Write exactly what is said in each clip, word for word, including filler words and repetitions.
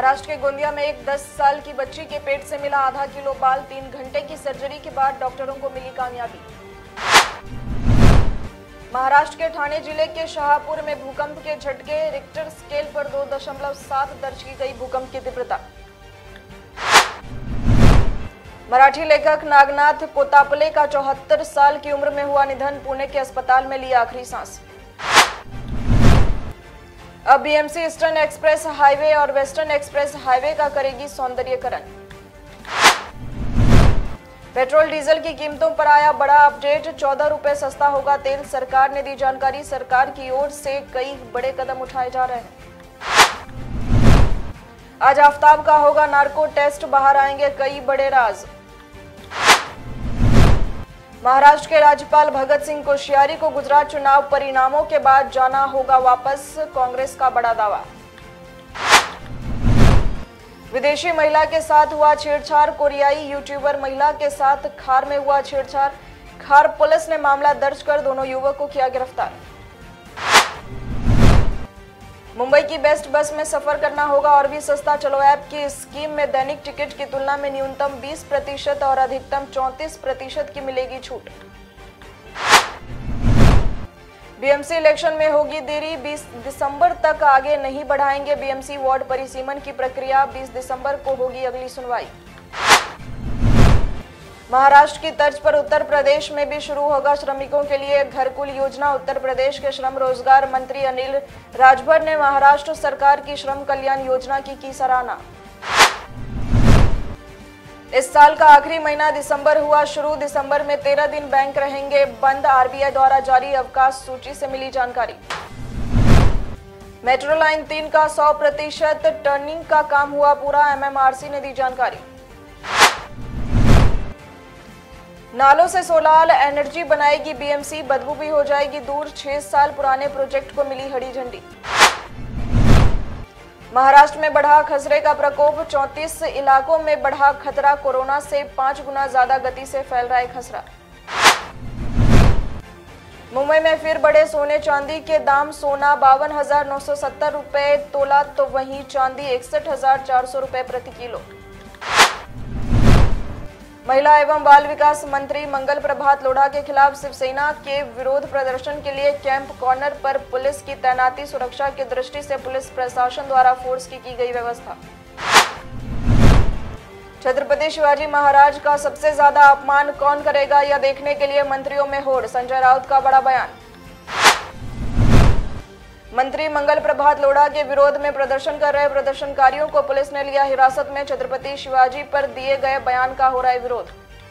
महाराष्ट्र के गोंदिया में एक दस साल की बच्ची के पेट से मिला आधा किलो बाल। तीन घंटे की सर्जरी के बाद डॉक्टरों को मिली कामयाबी। महाराष्ट्र के ठाणे जिले के शाहपुर में भूकंप के झटके। रिक्टर स्केल पर दो दशमलव सात दर्ज की गई भूकंप की तीव्रता। मराठी लेखक नागनाथ कोतापले का चौहत्तर साल की उम्र में हुआ निधन। पुणे के अस्पताल में ली आखिरी सांस। अब बीएमसी ईस्टर्न एक्सप्रेस हाईवे और वेस्टर्न एक्सप्रेस हाईवे का करेगी सौंदर्यीकरण। पेट्रोल डीजल की कीमतों पर आया बड़ा अपडेट। चौदह रुपए सस्ता होगा तेल, सरकार ने दी जानकारी। सरकार की ओर से कई बड़े कदम उठाए जा रहे हैं। आज आफ्ताब का होगा नार्को टेस्ट, बाहर आएंगे कई बड़े राज। महाराष्ट्र के राज्यपाल भगत सिंह कोश्यारी को गुजरात चुनाव परिणामों के बाद जाना होगा वापस, कांग्रेस का बड़ा दावा। विदेशी महिला के साथ हुआ छेड़छाड़। कोरियाई यूट्यूबर महिला के साथ खार में हुआ छेड़छाड़। खार पुलिस ने मामला दर्ज कर दोनों युवकों को किया गिरफ्तार। मुंबई की बेस्ट बस में सफर करना होगा और भी सस्ता। चलो ऐप की स्कीम में दैनिक टिकट की तुलना में न्यूनतम बीस प्रतिशत और अधिकतम चौंतीस प्रतिशत की मिलेगी छूट। बीएमसी इलेक्शन में होगी देरी। बीस दिसंबर तक आगे नहीं बढ़ाएंगे बीएमसी वार्ड परिसीमन की प्रक्रिया। बीस दिसंबर को होगी अगली सुनवाई। महाराष्ट्र की तर्ज पर उत्तर प्रदेश में भी शुरू होगा श्रमिकों के लिए घरकुल योजना। उत्तर प्रदेश के श्रम रोजगार मंत्री अनिल राजभर ने महाराष्ट्र सरकार की श्रम कल्याण योजना की की सराहना। इस साल का आखिरी महीना दिसंबर हुआ शुरू। दिसंबर में तेरह दिन बैंक रहेंगे बंद। आरबीआई द्वारा जारी अवकाश सूची से मिली जानकारी। मेट्रो लाइन तीन का सौ प्रतिशत टर्निंग का काम हुआ पूरा। एमएमआरसी ने दी जानकारी। नालों से सोलार एनर्जी बनाएगी बीएमसी, बदबू भी हो जाएगी दूर। छह साल पुराने प्रोजेक्ट को मिली हरी झंडी। महाराष्ट्र में बढ़ा खसरे का प्रकोप। चौंतीस इलाकों में बढ़ा खतरा। कोरोना से पांच गुना ज्यादा गति से फैल रहा है खसरा। मुंबई में फिर बढ़े सोने चांदी के दाम। सोना बावन हजार नौ सौ सत्तर रुपए तोला तो वहीं चांदी इकसठ हजार चार सौ रुपए प्रति किलो। महिला एवं बाल विकास मंत्री मंगल प्रभात लोढ़ा के खिलाफ शिवसेना के विरोध प्रदर्शन के लिए कैंप कॉर्नर पर पुलिस की तैनाती। सुरक्षा की दृष्टि से पुलिस प्रशासन द्वारा फोर्स की की गई व्यवस्था। छत्रपति शिवाजी महाराज का सबसे ज्यादा अपमान कौन करेगा, यह देखने के लिए मंत्रियों में होड़। संजय राउत का बड़ा बयान। मंत्री मंगल प्रभात लोढ़ा के विरोध में प्रदर्शन कर रहे प्रदर्शनकारियों को पुलिस ने लिया हिरासत में। छत्रपति शिवाजी पर दिए गए बयान का हो रहा है विरोध।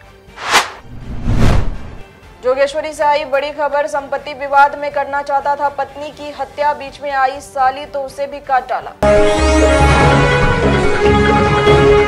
जोगेश्वरी से आई बड़ी खबर। संपत्ति विवाद में करना चाहता था पत्नी की हत्या, बीच में आई साली तो उसे भी काट डाला।